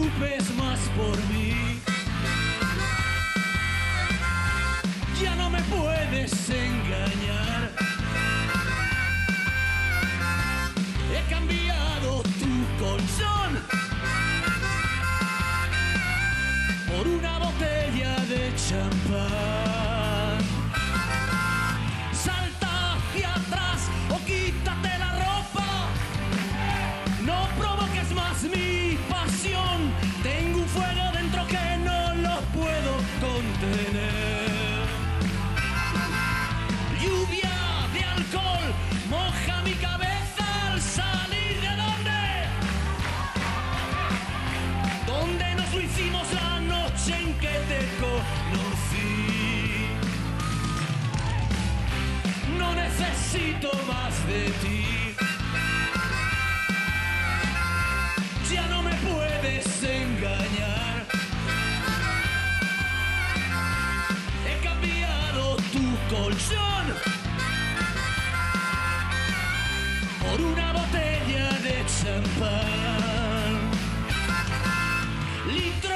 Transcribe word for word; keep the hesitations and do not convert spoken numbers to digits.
preocupes más por mí. Ya no me puedes engañar. He cambiado tu colchón por una botella de champán. Salta hacia atrás o quítate la ropa. No provoques más mi pasión. Tengo un fuego dentro que no lo puedo contener. Lluvia de alcohol moja mi cabeza al salir de donde. Donde nos lo hicimos la noche en que te conocí. No necesito más de ti. Ya no me puedes engañar. He cambiado tu colchón por una botella de champán. Litro